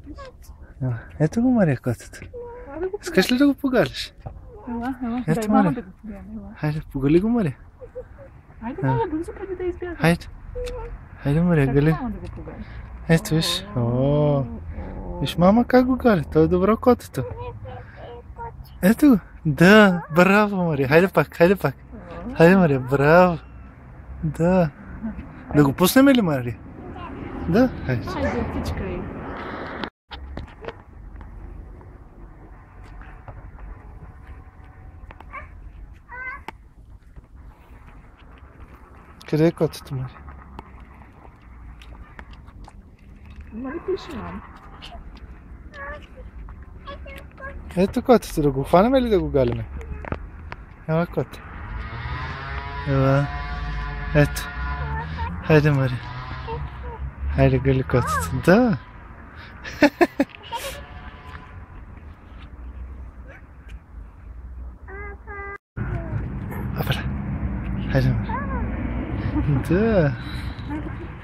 Ето го, Мария, котето. Искаш ли да го погалиш? Ето, Мария. Хайде, погали го, Мария. Хайде, мама, бързо преди да избяга. Хайде. Хайде, Мария, гали. Мама да го погаля. Ето, виж. Виж, мама как го гали. Той е добро котето. Ето го. Да, браво, Мария. Хайде пак, хайде пак. Хайде, Мария, браво. Да. Да го пуснем ли, Мария? Да, хайде. Хайде, тичкай. Къде е котето, Мария? Нали пише, мама? Ето котето, да го хванем или да го галиме? Ела, коте. Ела. Ето. Хайде, Мария. Хайде, гали котето. Да. Опля. Хайде, Мария. Да.